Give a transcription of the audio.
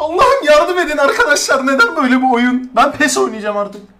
Allah'ım yardım edin arkadaşlar. Neden böyle bu oyun? Ben PES oynayacağım artık.